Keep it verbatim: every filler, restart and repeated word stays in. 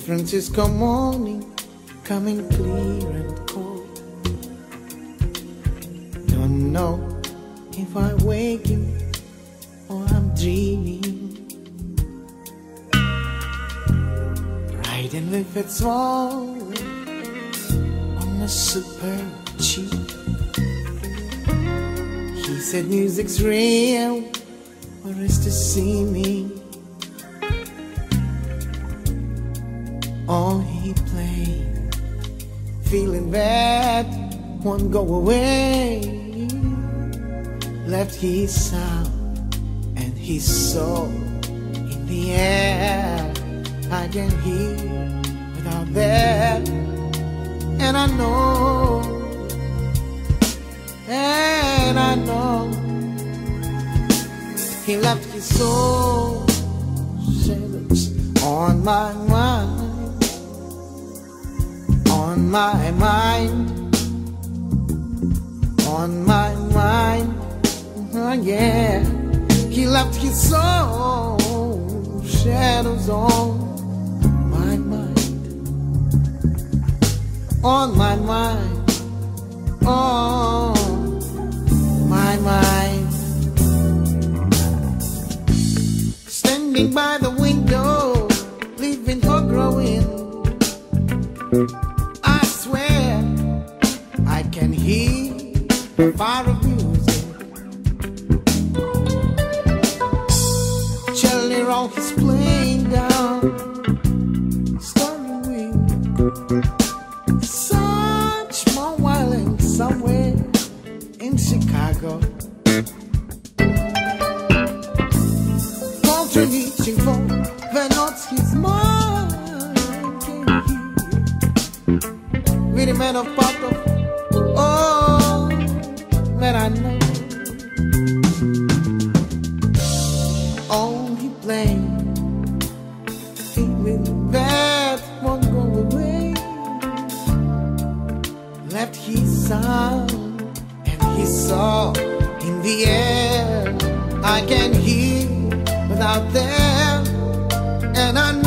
Francisco morning, coming clear and cold. Don't know if I'm waking or I'm dreaming. Riding with its swollen on a super cheap. He said music's real, or is to see me. Oh, he played, feeling bad, won't go away. Left his sound and his soul in the air. I can hear without that, and I know, and I know he left his soul shadows on my mind, on my mind, on my mind. Oh yeah, he left his soul shadows on my mind, on my mind, on my mind. Standing by the window, leaving for growing, I swear I can hear the fire of music. Charlie Roll is playing down, starting with such more violence somewhere in Chicago. Reaching for the notes his mind can hear. With a man of part of all that I know. Oh, he played, feeling that won't go away. Left his sound and his soul in the air. I can hear without them, and I